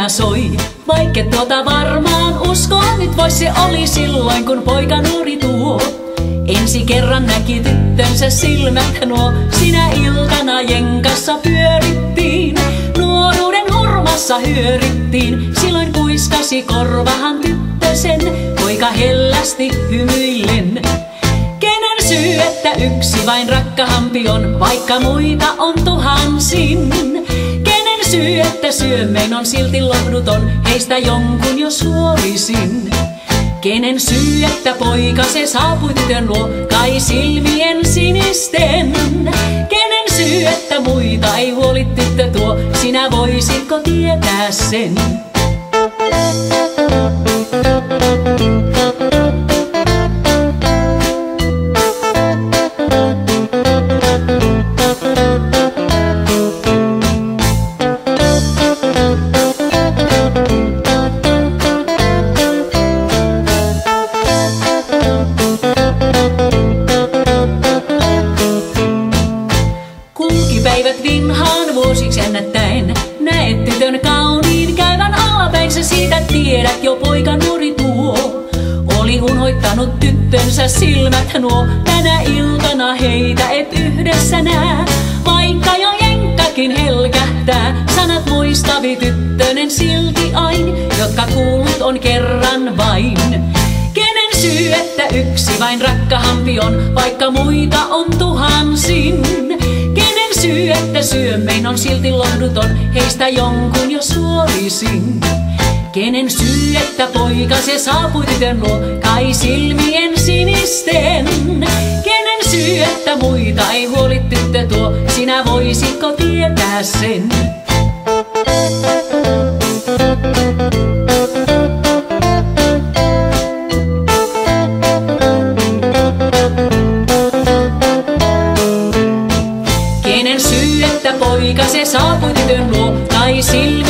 enää soi. Vaikka tuota varmaan uskoa nyt vois, se oli silloin kun poika nuori tuo. Ensi kerran näki tyttönsä silmät nuo, sinä iltana jenkassa pyörittiin. Nuoruuden hurmassa hyörittiin, silloin kuiskasi korvahan tyttösen, poika hellästi hymyillen. Kenen syy, että yksi vain rakkahampi on, vaikka muita on tuhansin? Kenen syy, että syömeen on silti lohduton, heistä jonkun jo suorisin? Kenen syy, että poika se saapui tytön luo, kai silmien sinisten? Kenen syy, että muita ei huoli tyttö tuo, sinä voisitko tietää sen? Päivät vinhaan vuosiksi ennättäen, näet tytön kauniin käyvän alapäin, sä siitä tiedät jo poika nuori tuo. Oli unhoittanut tyttönsä silmät nuo, tänä iltana heitä et yhdessä nää. Vaikka jo jenkkakin helkähtää, sanat muistavi tyttönen silti ain, jotka kuullut on kerran vain. Kenen syy, että yksi vain rakkahampi on, vaikka muita on tuhansin? Kenen syy, että syömeen on silti lohduton, heistä jonkun jo suorisin? Kenen syy, että poika se saapui tytön luo, kai silmien sinisten? Kenen syy, että muita ei huoli tyttö tuo, sinä voisitko tietää sen? Kenen syy, että poika se saapui tytön luo, kai silmien